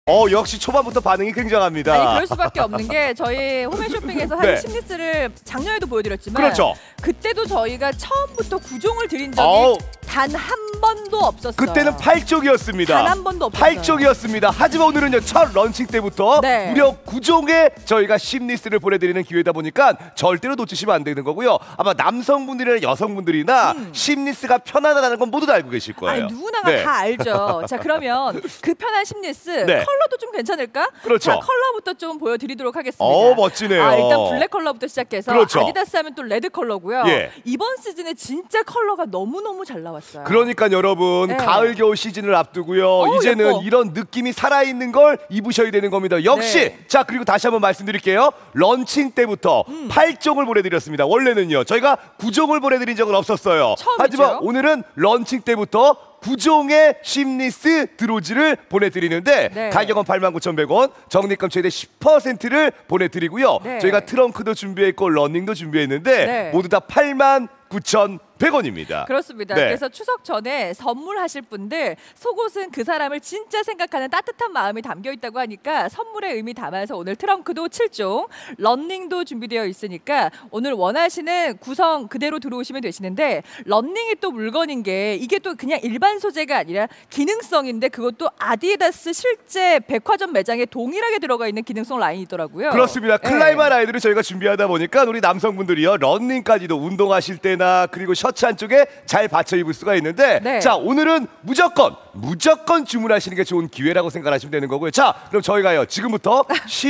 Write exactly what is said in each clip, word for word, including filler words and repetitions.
어 역시 초반부터 반응이 굉장합니다. 아니 그럴 수밖에 없는 게 저희 홈앤쇼핑에서 한 네. 심리스를 작년에도 보여드렸지만 그렇죠. 그때도 저희가 처음부터 구종을 드린 적이 단 한 번도 없었어요. 그때는 팔 쪽이었습니다. 단 한 번도 없었어요. 팔 쪽이었습니다. 하지만 오늘은요 첫 런칭 때부터 네. 무려 구 종의 저희가 심리스를 보내드리는 기회다 보니까 절대로 놓치시면 안 되는 거고요. 아마 남성분들이나 여성분들이나 음. 심리스가 편하다는 건 모두 다 알고 계실 거예요. 아니, 누구나가 네. 다 알죠. 자 그러면 그 편한 심리스 네. 컬러도 좀 괜찮을까? 그렇죠. 자 컬러부터 좀 보여드리도록 하겠습니다. 어 멋지네요. 아, 일단 블랙 컬러부터 시작해서 그렇죠. 아디다스 하면 또 레드 컬러고요. 예. 이번 시즌에 진짜 컬러가 너무너무 잘 나왔어요. 그러니까 여러분 네. 가을 겨울 시즌을 앞두고요. 어우, 이제는 예뻐. 이런 느낌이 살아있는 걸 입으셔야 되는 겁니다. 역시 네. 자 그리고 다시 한번 말씀드릴게요. 런칭 때부터 음. 팔 종을 보내드렸습니다. 원래는요 저희가 구 종을 보내드린 적은 없었어요. 처음이죠. 하지만 오늘은 런칭 때부터 구 종의 심리스 드로즈를 보내드리는데 네. 가격은 팔만 구천백 원, 적립금 최대 십 퍼센트를 보내드리고요. 네. 저희가 트렁크도 준비했고 러닝도 준비했는데 네. 모두 다 팔만 구천백 원입니다. 그렇습니다. 네. 그래서 추석 전에 선물하실 분들 속옷은 그 사람을 진짜 생각하는 따뜻한 마음이 담겨 있다고 하니까 선물의 의미 담아서 오늘 트렁크도 칠 종, 런닝도 준비되어 있으니까 오늘 원하시는 구성 그대로 들어오시면 되시는데 런닝이 또 물건인 게 이게 또 그냥 일반 소재가 아니라 기능성인데 그것도 아디다스 실제 백화점 매장에 동일하게 들어가 있는 기능성 라인이더라고요. 그렇습니다. 네. 클라이마 라인을 저희가 준비하다 보니까 우리 남성분들이요 런닝까지도 운동하실 때나 그리고 셔츠 한쪽에 잘 받쳐 입을 수가 있는데 네. 자 오늘은 무조건 무조건 주문하시는 게 좋은 기회라고 생각하시면 되는 거고요. 자 그럼 저희가요 지금부터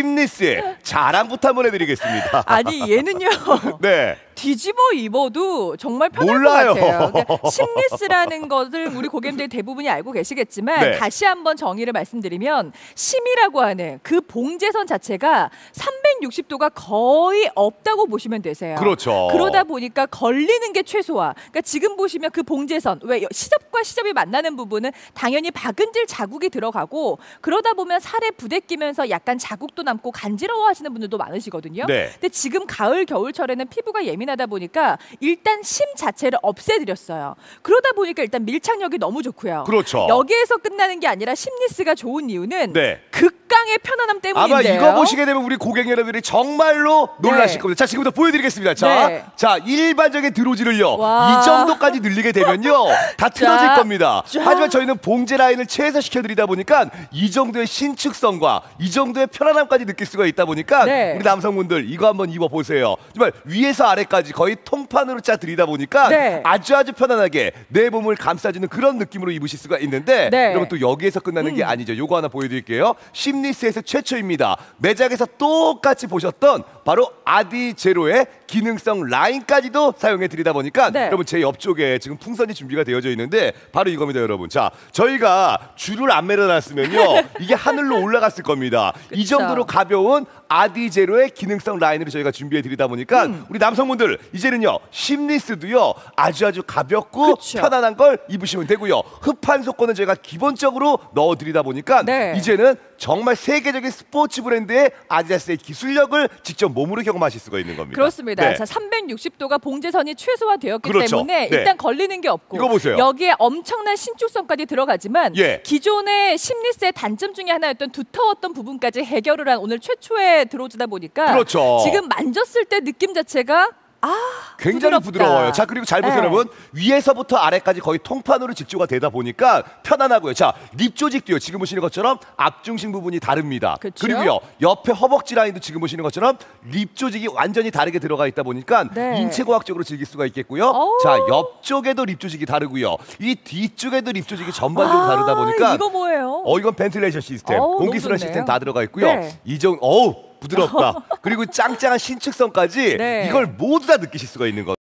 심리스의 자랑부터 한번 해드리겠습니다. 아니 얘는요. 네. 뒤집어 입어도 정말 편할 몰라요. 것 같아요. 그러니까 심리스라는 것을 우리 고객님들 대부분이 알고 계시겠지만 네. 다시 한번 정의를 말씀드리면 심이라고 하는 그 봉제선 자체가 삼백육십 도가 거의 없다고 보시면 되세요. 그렇죠. 그러다 보니까 걸리는 게 최소화. 그러니까 지금 보시면 그 봉제선 왜 시접과 시접이 만나는 부분은 당연히 박은질 자국이 들어가고 그러다 보면 살에 부대끼면서 약간 자국도 남고 간지러워하시는 분들도 많으시거든요. 네. 근데 지금 가을 겨울철에는 피부가 예민하다 보니까 일단 심 자체를 없애드렸어요. 그러다 보니까 일단 밀착력이 너무 좋고요. 그렇죠. 여기에서 끝나는 게 아니라 심리스가 좋은 이유는 네. 극강의 편안함 때문인데요. 아마 이거 보시게 되면 우리 고객 여러분들이 정말로 놀라실 네. 겁니다. 자 지금부터 보여드리겠습니다. 자, 네. 자 일반적인 드로즈를요 와. 이 정도까지 늘리게 되면요 다 틀어질 자, 겁니다. 자. 하지만 저희는 봉제 라인을 최소화시켜드리다 보니까 이 정도의 신축성과 이 정도의 편안함까지 느낄 수가 있다 보니까 네. 우리 남성분들 이거 한번 입어보세요. 정말 위에서 아래까지 거의 통판으로 짜드리다 보니까 네. 아주 아주 편안하게 내 몸을 감싸주는 그런 느낌으로 입으실 수가 있는데 네. 여러분 또 여기에서 끝나는 음. 게 아니죠. 요거 하나 보여드릴게요. 심리스에서 최초입니다. 매장에서 똑같이 보셨던 바로 아디제로의 기능성 라인까지도 사용해 드리다 보니까 네. 여러분 제 옆쪽에 지금 풍선이 준비가 되어져 있는데 바로 이겁니다 여러분. 자 저희가 줄을 안 매려놨으면요 이게 하늘로 올라갔을 겁니다. 이 그쵸. 정도로 가벼운 아디제로의 기능성 라인으로 저희가 준비해 드리다 보니까 음. 우리 남성분들 이제는요 심리스도요 아주 아주 가볍고 그쵸. 편안한 걸 입으시면 되고요. 흡판 속건은 저희가 기본적으로 넣어 드리다 보니까 네. 이제는 정말 세계적인 스포츠 브랜드의 아디다스의 기술력을 직접 몸으로 경험하실 수가 있는 겁니다. 그렇습니다. 네. 자, 삼백육십 도가 봉제선이 최소화되었기 그렇죠. 때문에 네. 일단 걸리는 게 없고 이거 보세요. 여기에 엄청난 신축성까지 들어가지만 예. 기존의 심리스의 단점 중에 하나였던 두터웠던 부분까지 해결을 한 오늘 최초의 드로즈다 보니까 그렇죠. 지금 만졌을 때 느낌 자체가 아 굉장히 부드럽다. 부드러워요. 자 그리고 잘 보세요 네. 여러분. 위에서부터 아래까지 거의 통판으로 직조가 되다 보니까 편안하고요. 자 립 조직도요. 지금 보시는 것처럼 앞중심 부분이 다릅니다. 그쵸? 그리고요 옆에 허벅지 라인도 지금 보시는 것처럼 립 조직이 완전히 다르게 들어가 있다 보니까 네. 인체공학적으로 즐길 수가 있겠고요. 오. 자 옆쪽에도 립 조직이 다르고요. 이 뒤쪽에도 립 조직이 전반적으로 아, 다르다 보니까 이거 뭐예요? 어 이건 벤틸레이션 시스템, 어우, 공기순환 너무 시스템 좋네요. 다 들어가 있고요. 네. 이정 어우 부드럽다. 그리고 짱짱한 신축성까지 네. 이걸 모두 다 느끼실 수가 있는 거.